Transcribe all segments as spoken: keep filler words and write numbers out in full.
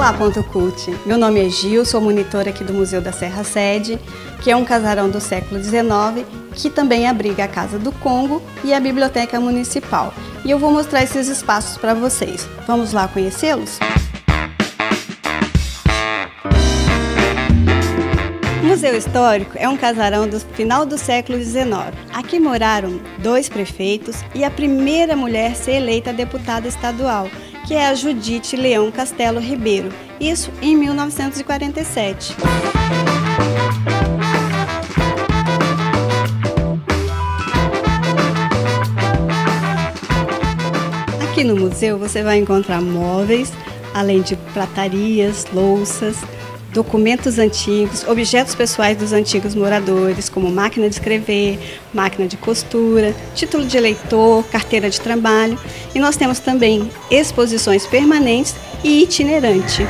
Olá, Ponto Cult! Meu nome é Gil, sou monitora aqui do Museu da Serra Sede, que é um casarão do século dezenove, que também abriga a Casa do Congo e a Biblioteca Municipal. E eu vou mostrar esses espaços para vocês. Vamos lá conhecê-los? O Museu Histórico é um casarão do final do século dezenove. Aqui moraram dois prefeitos e a primeira mulher a ser eleita deputada estadual, que é a Judite Leão Castelo Ribeiro, isso em mil novecentos e quarenta e sete. Aqui no museu você vai encontrar móveis, além de pratarias, louças, documentos antigos, objetos pessoais dos antigos moradores, como máquina de escrever, máquina de costura, título de eleitor, carteira de trabalho. E nós temos também exposições permanentes e itinerante.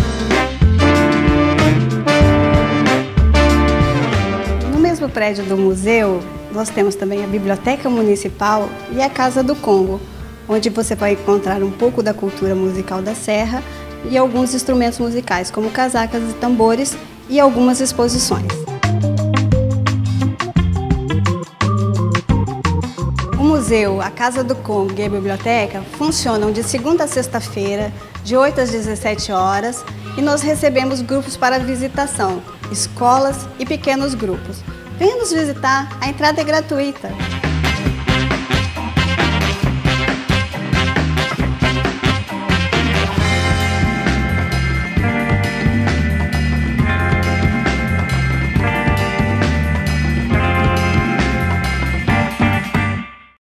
No mesmo prédio do museu, nós temos também a Biblioteca Municipal e a Casa do Congo, onde você vai encontrar um pouco da cultura musical da Serra e alguns instrumentos musicais, como casacas e tambores, e algumas exposições. O museu, a Casa do Congo e a biblioteca funcionam de segunda a sexta-feira, de oito às dezessete horas, e nós recebemos grupos para visitação, escolas e pequenos grupos. Venha nos visitar, a entrada é gratuita.